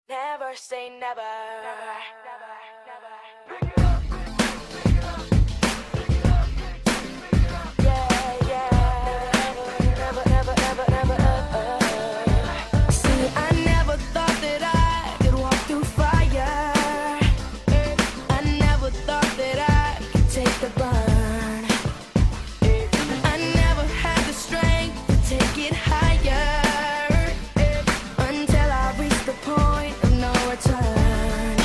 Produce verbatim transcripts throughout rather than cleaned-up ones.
Never say never. Never, never, never. Yeah, yeah. Never, never, never, never, never. See, I never thought that I could walk through fire. I never thought that I could take the burn. I never had the strength to take it higher. Until I reached the point of no return.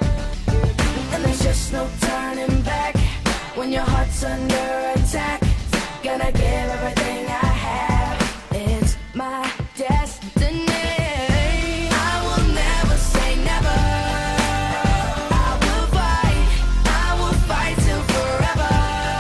And there's just no turning back. When your heart's under attack, gonna give everything I have. It's my destiny. I will never say never. I will fight, I will fight till forever.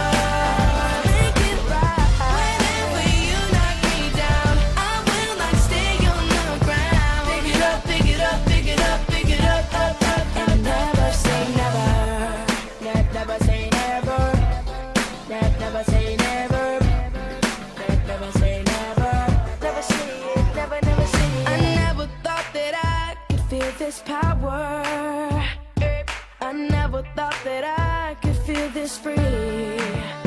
Make it right. Whenever you knock me down, I will not stay on the ground. Pick it up, pick it up, pick it up, pick it up, up, up, and never say never. Ne- Never say never. Ne- Never say never. Ne- Never say never. Never say it, never, never say it. I never thought that I could feel this power. I never thought that I could feel this free.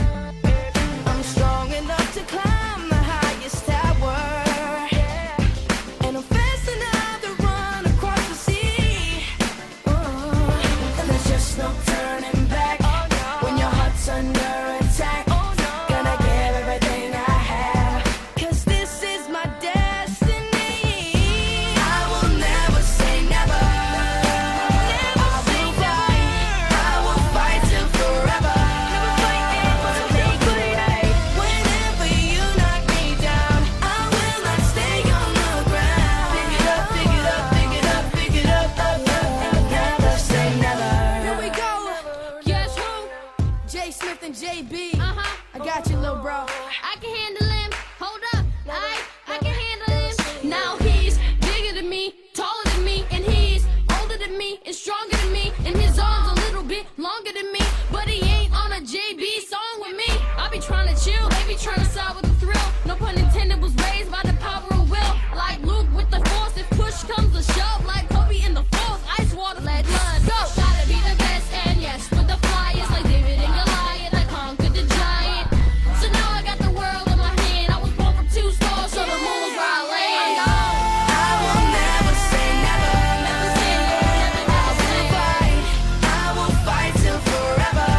I'm strong enough to climb the highest tower. And I'm fast enough to run across the sea. Oh, and there's just no turning back. When your heart's under attack, gonna give everything I have. Cause this is my destiny. I will never say never. Never say never. I will fight till forever. Never fight it, make it right. Whenever you knock me down, I will not stay on the ground. Pick it up, pick it up, pick it up, pick it up, up, up, and never say never. Here we go. Guess who? J Smith and J B. Uh-huh. I got you, little bro. I can handle him. Hold up. I I can handle him. Now he's bigger than me, taller than me, and he's older than me and stronger than me. And his arms a little bit longer than me. But he ain't on a J B song with me. I be trying to chill, they be trying to side with the thrill. No pun intended, was raised by the power of will. Like Luke with the force, if push comes to shove. Like Kobe in the force, ice water, let blood go. Gotta be the best, and yes, with the flyers. Like David and Goliath, I conquered the giant. So now I got the world in my hand. I was born from two stars, so the moon was where I land. I will never say never. Never say never, never say Fight, I will fight till forever.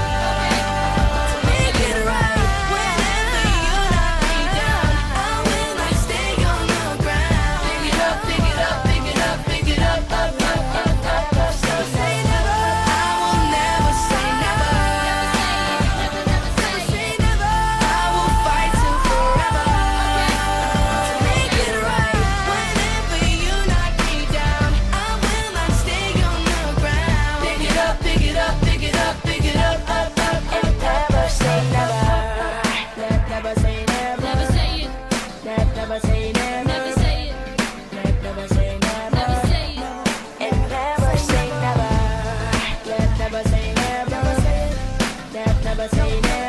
Make it right. Whenever you knock me down, I will not stay on the ground. Pick it up, pick it up, pick it up, pick it up, up, up, up, up, up. So say never. I will never say never. never, never say Say never. I will fight till forever. Make it right. Whenever you knock me down, I will not stay on the ground. Pick it up, pick it up, pick it up, pick it up, up, up, and never say never. Ne- Never say never. Never say it, Ne- Never say never. never say it, Ne- Never say never. never say it. And never say never. Ne- Never say never. Ne- Never say never.